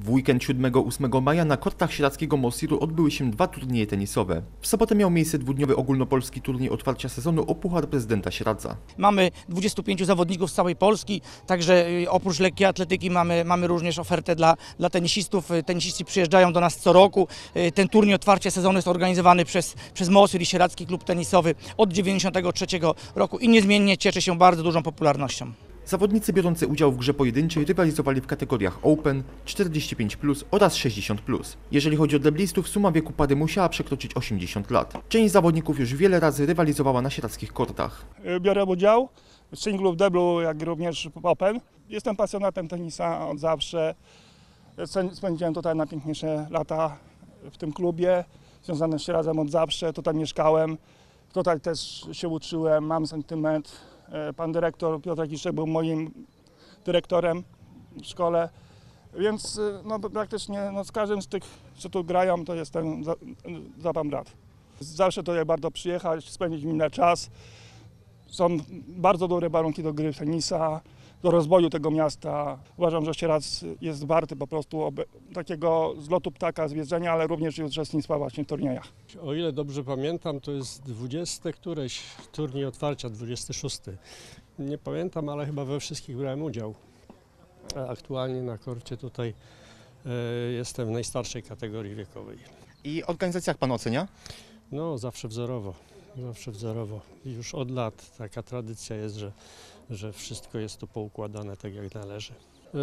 W weekend 7-8 maja na kortach sieradzkiego Mosiru odbyły się 2 turnieje tenisowe. W sobotę miał miejsce dwudniowy ogólnopolski turniej otwarcia sezonu o Puchar Prezydenta Sieradza. Mamy 25 zawodników z całej Polski, także oprócz lekkiej atletyki mamy również ofertę dla tenisistów. Tenisiści przyjeżdżają do nas co roku. Ten turniej otwarcia sezonu jest organizowany przez Mosir i Sieradzki Klub Tenisowy od 1993 roku i niezmiennie cieszy się bardzo dużą popularnością. Zawodnicy biorący udział w grze pojedynczej rywalizowali w kategoriach Open, 45+, oraz 60+. Jeżeli chodzi o deblistów, suma wieku pary musiała przekroczyć 80 lat. Część zawodników już wiele razy rywalizowała na sieradzkich kortach. Biorę udział w singlu, w deblu, jak również w Open. Jestem pasjonatem tenisa od zawsze. Spędziłem tutaj najpiękniejsze lata w tym klubie, związane z Sieradzem od zawsze. Tutaj mieszkałem, tutaj też się uczyłem, mam sentyment. Pan dyrektor Piotr Kiszczak był moim dyrektorem w szkole, więc praktycznie z każdym z tych, co tu grają, to jestem za pan brat. Zawsze tutaj warto przyjechać, spędzić minę czas. Są bardzo dobre warunki do gry w tenisa, do rozwoju tego miasta. Uważam, że Sieradz jest warty po prostu takiego zlotu ptaka, zwiedzenia, ale również i uczestnictwa właśnie w turniejach. O ile dobrze pamiętam, to jest 20 któreś turniej otwarcia, 26. Nie pamiętam, ale chyba we wszystkich brałem udział. Aktualnie na korcie tutaj jestem w najstarszej kategorii wiekowej. I organizację jak pan ocenia? No, zawsze wzorowo. Zawsze wzorowo. Już od lat taka tradycja jest, że wszystko jest tu poukładane tak jak należy.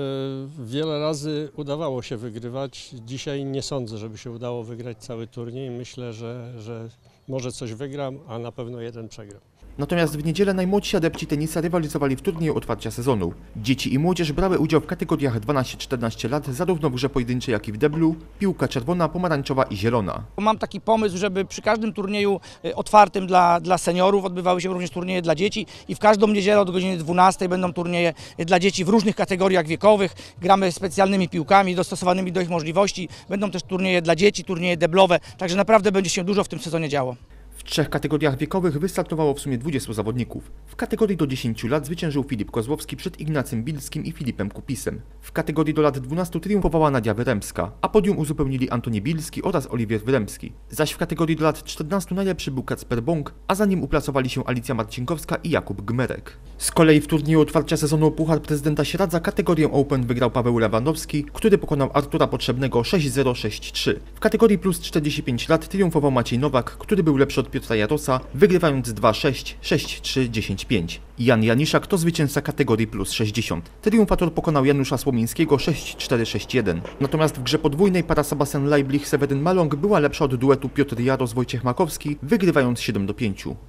Wiele razy udawało się wygrywać. Dzisiaj nie sądzę, żeby się udało wygrać cały turniej. Myślę, że może coś wygram, a na pewno jeden przegram. Natomiast w niedzielę najmłodsi adepci tenisa rywalizowali w turnieju otwarcia sezonu. Dzieci i młodzież brały udział w kategoriach 12-14 lat zarówno w grze pojedynczej, jak i w deblu, piłka czerwona, pomarańczowa i zielona. Mam taki pomysł, żeby przy każdym turnieju otwartym dla seniorów odbywały się również turnieje dla dzieci i w każdą niedzielę od godziny 12 będą turnieje dla dzieci w różnych kategoriach wiekowych. Gramy specjalnymi piłkami dostosowanymi do ich możliwości. Będą też turnieje dla dzieci, turnieje deblowe, także naprawdę będzie się dużo w tym sezonie działo. W 3 kategoriach wiekowych wystartowało w sumie 20 zawodników. W kategorii do 10 lat zwyciężył Filip Kozłowski przed Ignacym Bilskim i Filipem Kupisem. W kategorii do lat 12 triumfowała Nadia Wyremska, a podium uzupełnili Antoni Bilski oraz Oliwier Wyremski. Zaś w kategorii do lat 14 najlepszy był Kacper Bąk, a za nim uplasowali się Alicja Marcinkowska i Jakub Gmerek. Z kolei w turnieju otwarcia sezonu Puchar Prezydenta Sieradza kategorię Open wygrał Paweł Lewandowski, który pokonał Artura Potrzebnego 6-0-6-3. W kategorii plus 45 lat triumfował Maciej Nowak, który był lepszy od Piotra Jarosa, wygrywając 2-6, 6-3, 10-5. Jan Janiszak to zwycięzca kategorii plus 60. Triumfator pokonał Janusza Słomińskiego 6-4, 6-1. Natomiast w grze podwójnej para Sebastian Leiblich-Seweryn Maląg była lepsza od duetu Piotr Jaros-Wojciech Makowski, wygrywając 7-5.